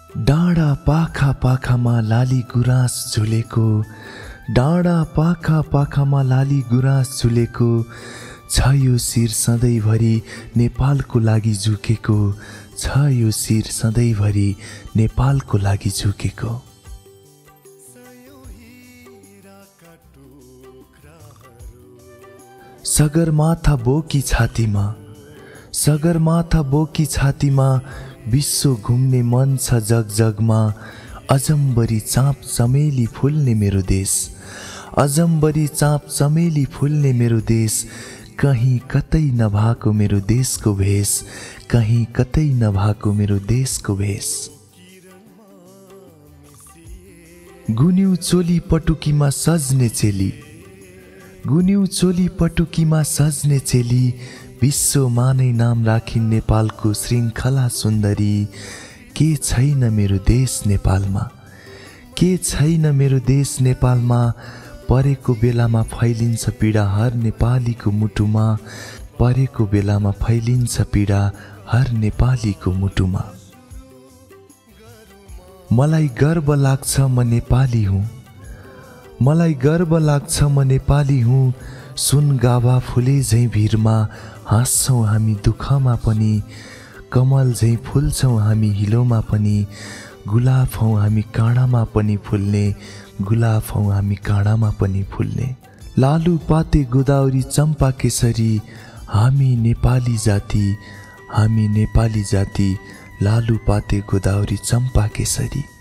डाँडा पाखा पाखामा लाली गुराँस झुलेको, डाँडा पाखा पाखामा लाली गुराँस झुलेको छ यो शिर सधैँभरि नेपालको लागि झुकेको, छ यो शिर सधैँभरि नेपालको लागि झुकेको। सगरमाथा बोकी छातीमा, सगरमाथा बोकी छातीमा विश्व घुम्ने मन छ जग जगमा। अजम्बरी चाँप चमेली फुल्ने मेरो देश, अजम्बरी चाँप चमेली फुल्ने मेरो देश। कहीं कतै नभएको मेरो देशको भेष, कहीं कतै नभएको मेरो देशको भेष। गुन्यु चोली पटुकीमा सज्ने चेली, गुन्यु चोली पटुकीमा सज्ने चेली। विश्वमा नै नाम राखिन् नेपालको श्रृङ्खला सुन्दरी। के छैन मेरो देश नेपालमा, के छैन मेरो देश नेपालमा। परेको बेलामा फैलिन्छ पीडा हर नेपालीको मुटुमा, परेको बेलामा फैलिन्छ पीडा हर नेपालीको मुटुमा। मलाई गर्व लाग्छ म नेपाली हुँ, मलाई गर्व लाग्छ म नेपाली हुँ। सुन गाभा फुले झैँ भिरमा हाँस्छौँ हामी दुःखमा पनि। कमल झैँ फुल्छौँ हामी हिलोमा पनि। गुलाब हौँ हामी काँडामा पनि फुल्ने, गुलाब हौँ हामी काँडामा पनि फुल्ने। लालु पाते गोदावरी चम्पा केसरी हामी नेपाली जाति, हामी नेपाली जाति। लालु पाते गोदावरी चम्पा केसरी।